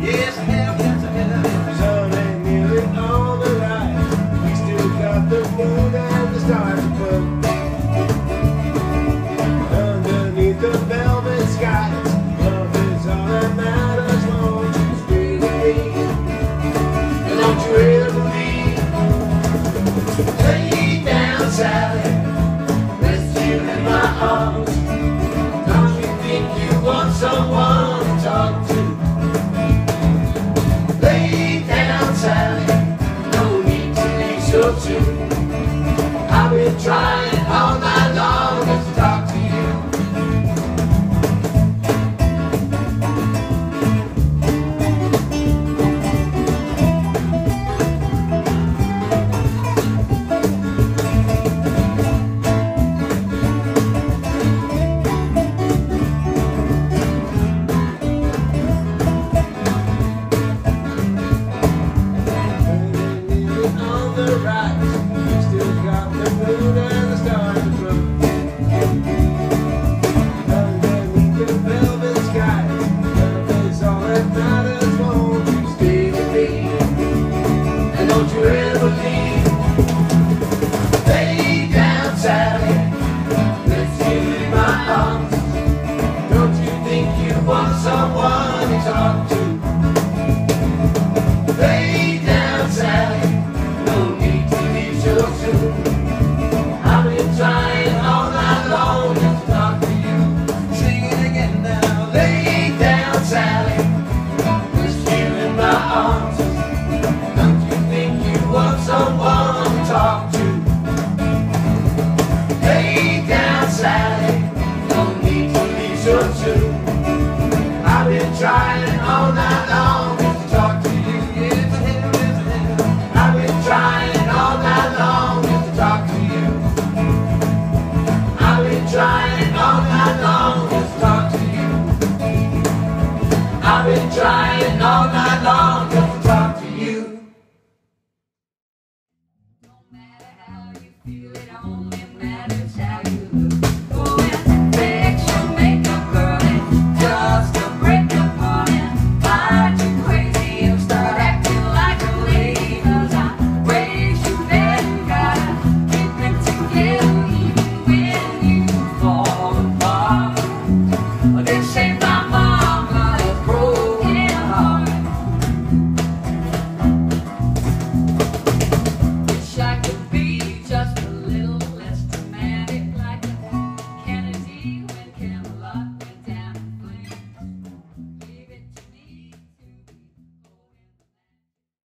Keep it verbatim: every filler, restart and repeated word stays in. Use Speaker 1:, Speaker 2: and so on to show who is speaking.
Speaker 1: Yes, I have, yes, I have.
Speaker 2: Sun ain't nearly on the rise. We still got the moon and the stars above. Underneath the velvet skies, love is all that matters. Won't you stay with me? And don't you ever leave? Lay down, Sally, with you in my arms. Don't you think you want someone to talk to? Lay down, Sally, no need to be so soon. I've been trying all night long to talk to you. Still got the moon and the stars above. Underneath the velvet skies, love is all that matters. Won't you stay with me? And don't you ever leave? Lay down, Sally, with you in my arms. Don't you think you want someone to talk to? Lay down, Sally, no need to leave so soon. I've been trying all night long just to talk to you.
Speaker 1: Sing it again now.
Speaker 2: Lay down, Sally, with you in my arms. Don't you think you want someone to talk to? Lay down, Sally, no need to leave so soon. I've been trying all night long just to talk to you.
Speaker 1: Yes, I have, yes, I have.
Speaker 2: I've been trying all night long just to talk to you. I've been trying all night long just to talk to you. I've been trying all night long just to talk to you.